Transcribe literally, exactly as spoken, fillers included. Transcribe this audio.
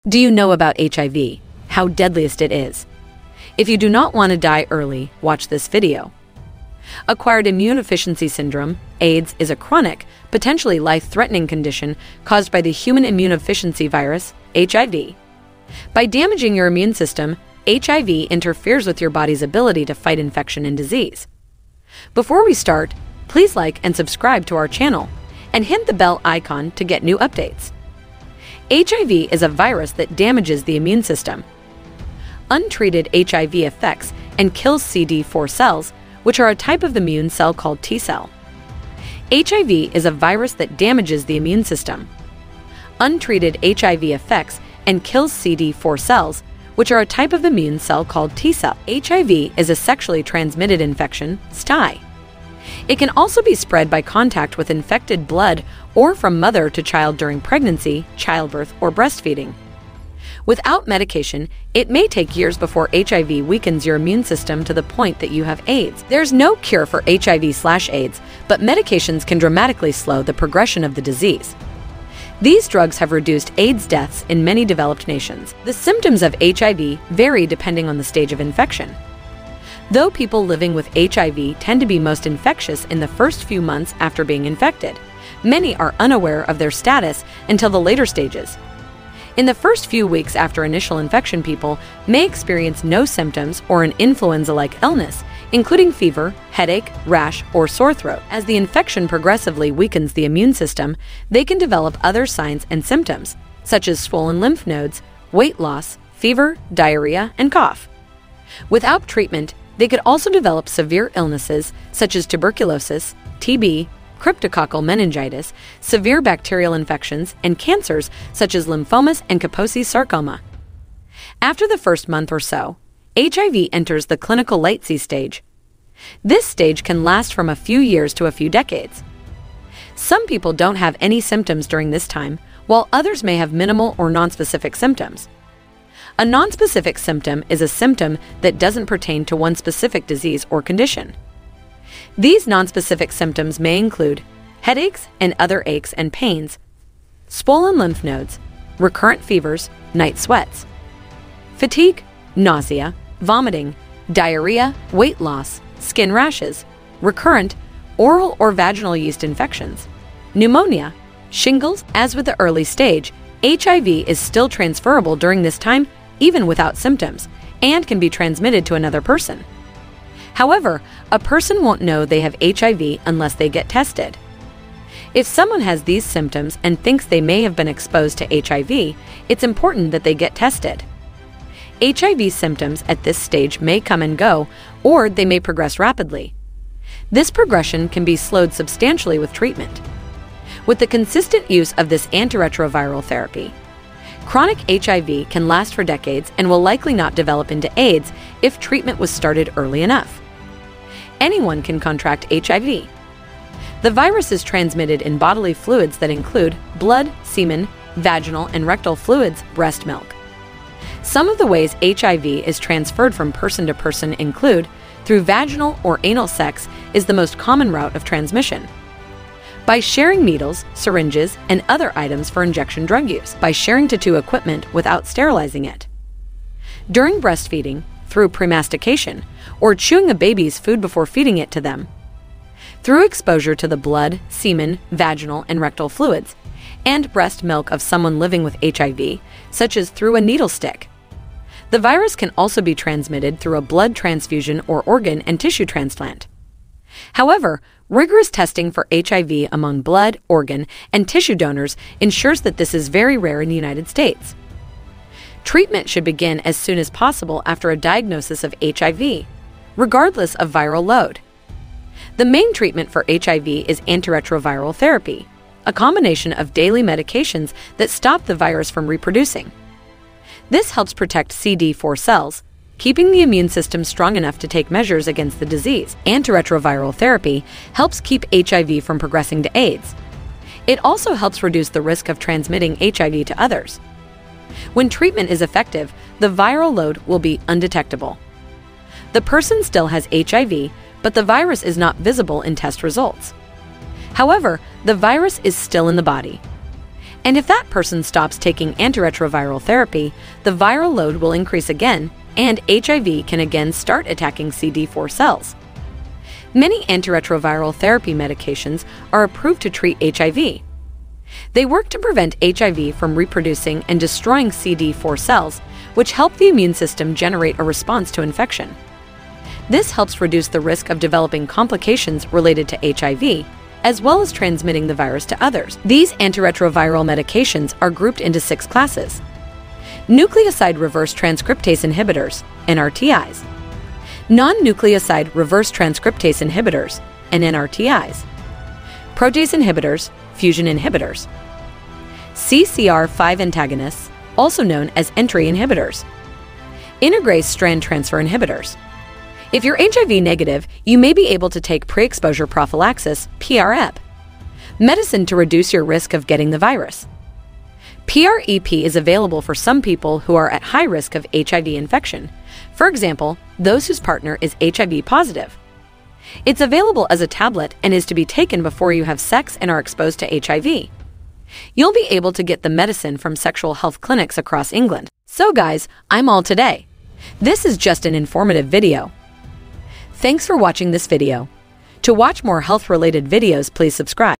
Do you know about H I V? How deadliest it is? If you do not want to die early, watch this video. Acquired immune deficiency syndrome, AIDS, is a chronic, potentially life-threatening condition caused by the human immunodeficiency virus, H I V. By damaging your immune system, H I V interferes with your body's ability to fight infection and disease. Before we start, please like and subscribe to our channel, and hit the bell icon to get new updates. H I V is a virus that damages the immune system. Untreated H I V affects and kills C D four cells, which are a type of immune cell called T cell. H I V is a virus that damages the immune system. Untreated H I V affects and kills C D four cells, which are a type of immune cell called T cell. H I V is a sexually transmitted infection, S T I. It can also be spread by contact with infected blood or from mother to child during pregnancy, childbirth, or breastfeeding. Without medication, it may take years before H I V weakens your immune system to the point that you have AIDS. There's no cure for H I V slash AIDS, but medications can dramatically slow the progression of the disease. These drugs have reduced AIDS deaths in many developed nations. The symptoms of H I V vary depending on the stage of infection. Though people living with H I V tend to be most infectious in the first few months after being infected, many are unaware of their status until the later stages. In the first few weeks after initial infection, people may experience no symptoms or an influenza-like illness, including fever, headache, rash, or sore throat. As the infection progressively weakens the immune system, they can develop other signs and symptoms, such as swollen lymph nodes, weight loss, fever, diarrhea, and cough. Without treatment, they could also develop severe illnesses such as tuberculosis, T B, cryptococcal meningitis, severe bacterial infections, and cancers such as lymphomas and Kaposi sarcoma. After the first month or so, H I V enters the clinical late C stage. This stage can last from a few years to a few decades. Some people don't have any symptoms during this time, while others may have minimal or nonspecific symptoms. A nonspecific symptom is a symptom that doesn't pertain to one specific disease or condition. These nonspecific symptoms may include headaches and other aches and pains, swollen lymph nodes, recurrent fevers, night sweats, fatigue, nausea, vomiting, diarrhea, weight loss, skin rashes, recurrent oral or vaginal yeast infections, pneumonia, shingles. As with the early stage, H I V is still transferable during this time, even without symptoms, and can be transmitted to another person. However, a person won't know they have H I V unless they get tested. If someone has these symptoms and thinks they may have been exposed to H I V, it's important that they get tested. H I V symptoms at this stage may come and go, or they may progress rapidly. This progression can be slowed substantially with treatment. With the consistent use of this antiretroviral therapy, chronic H I V can last for decades and will likely not develop into AIDS if treatment was started early enough. Anyone can contract H I V. The virus is transmitted in bodily fluids that include blood, semen, vaginal and rectal fluids, breast milk. Some of the ways H I V is transferred from person to person include through vaginal or anal sex is the most common route of transmission. By sharing needles, syringes, and other items for injection drug use. By sharing tattoo equipment without sterilizing it. During breastfeeding, through premastication, or chewing a baby's food before feeding it to them. Through exposure to the blood, semen, vaginal, and rectal fluids, and breast milk of someone living with H I V, such as through a needle stick. The virus can also be transmitted through a blood transfusion or organ and tissue transplant. However, rigorous testing for H I V among blood, organ, and tissue donors ensures that this is very rare in the United States. Treatment should begin as soon as possible after a diagnosis of H I V, regardless of viral load. The main treatment for H I V is antiretroviral therapy, a combination of daily medications that stop the virus from reproducing. This helps protect C D four cells, keeping the immune system strong enough to take measures against the disease. Antiretroviral therapy helps keep H I V from progressing to AIDS. It also helps reduce the risk of transmitting H I V to others. When treatment is effective, the viral load will be undetectable. The person still has H I V, but the virus is not visible in test results. However, the virus is still in the body. And if that person stops taking antiretroviral therapy, the viral load will increase again, and H I V can again start attacking C D four cells. Many antiretroviral therapy medications are approved to treat H I V. They work to prevent H I V from reproducing and destroying C D four cells, which help the immune system generate a response to infection. This helps reduce the risk of developing complications related to H I V, as well as transmitting the virus to others. These antiretroviral medications are grouped into six classes: nucleoside reverse transcriptase inhibitors, N R T Is; non-nucleoside reverse transcriptase inhibitors, and N R T Is; protease inhibitors, fusion inhibitors; C C R five antagonists, also known as entry inhibitors; integrase strand transfer inhibitors. If you're H I V negative, you may be able to take pre-exposure prophylaxis, P R E P, medicine to reduce your risk of getting the virus. P R E P is available for some people who are at high risk of H I V infection, for example, those whose partner is H I V positive. It's available as a tablet and is to be taken before you have sex and are exposed to H I V. You'll be able to get the medicine from sexual health clinics across England. So guys, I'm all today. This is just an informative video. Thanks for watching this video. To watch more health-related videos, please subscribe.